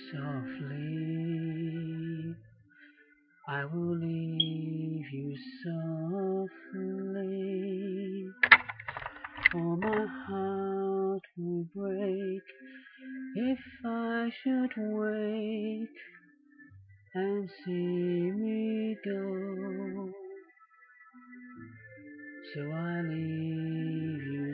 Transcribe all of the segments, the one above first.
Softly, I will leave you softly, for my heart will break if I should wake and see me go. So I leave you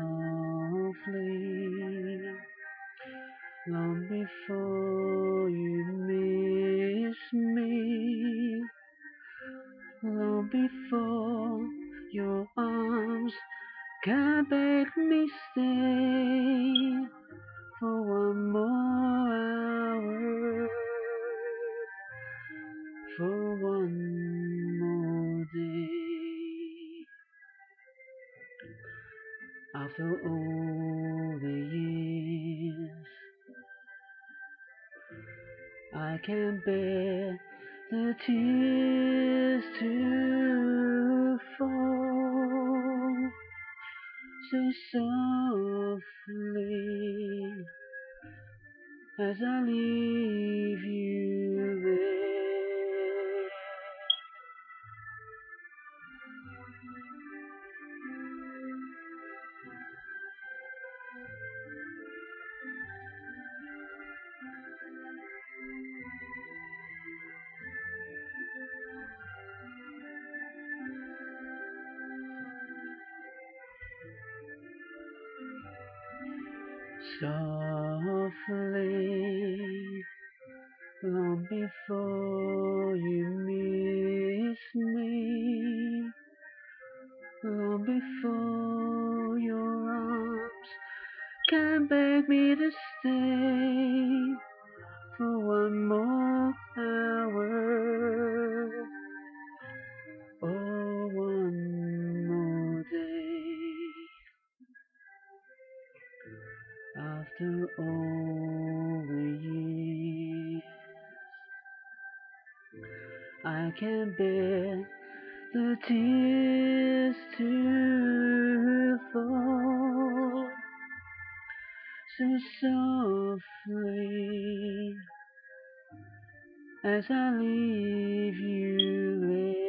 softly, long before you miss me, long before your arms can make me stay for one more hour, for one more day. After all the years, I can't bear the tears to fall so softly as I leave you there. Softly, long before you miss me, long before your arms can beg me to stay for one more hour or one more day. After all the years, I can't bear the tears to fall so softly as I leave you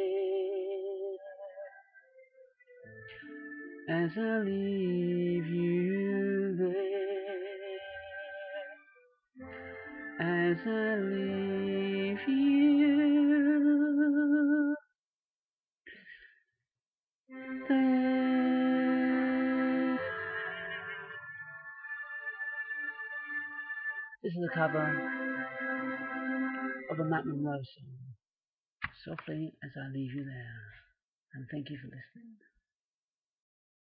there, as I leave you there, as I leave you there. This is a cover of a Matt Monro song, Softly as I Leave You There, and thank you for listening.